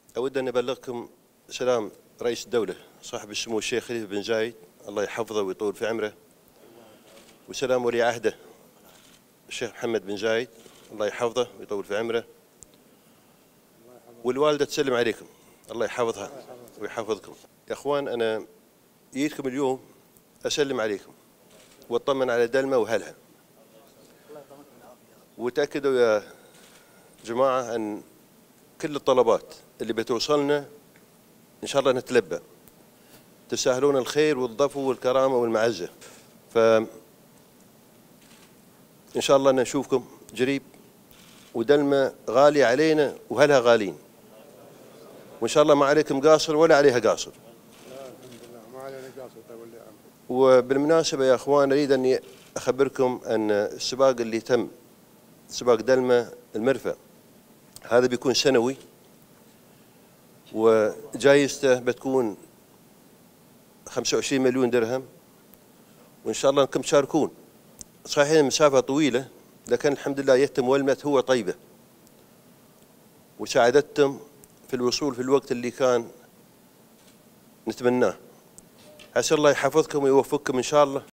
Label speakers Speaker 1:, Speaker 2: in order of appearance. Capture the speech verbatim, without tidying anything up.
Speaker 1: أود أن أبلغكم سلام رئيس الدولة صاحب السمو الشيخ خليفة بن زايد الله يحفظه ويطول في عمره، وسلام ولي عهده الشيخ محمد بن زايد الله يحفظه ويطول في عمره، والوالدة تسلم عليكم الله يحفظها ويحفظكم. يا أخوان، أنا جيتكم اليوم أسلم عليكم واطمن على دلمة وأهلها، وتأكدوا يا جماعة أن كل الطلبات اللي بتوصلنا إن شاء الله نتلبى. تساهلون الخير والضفو والكرامة والمعزة، فإن شاء الله نشوفكم قريب. ودلمة غالية علينا وأهلها غالين، وإن شاء الله ما عليكم قاصر ولا عليها قاصر. وبالمناسبة يا أخوان، أريد أني أخبركم أن السباق اللي تم سباق دلمة المرفأ هذا بيكون سنوي، وجائزته بتكون خمسة وعشرين مليون درهم، وإن شاء الله أنكم تشاركون. صحيح المسافة طويلة، لكن الحمد لله يتم ولمت هو طيبة، وساعدتم في الوصول في الوقت اللي كان نتمناه. عسى الله يحفظكم ويوفقكم إن شاء الله.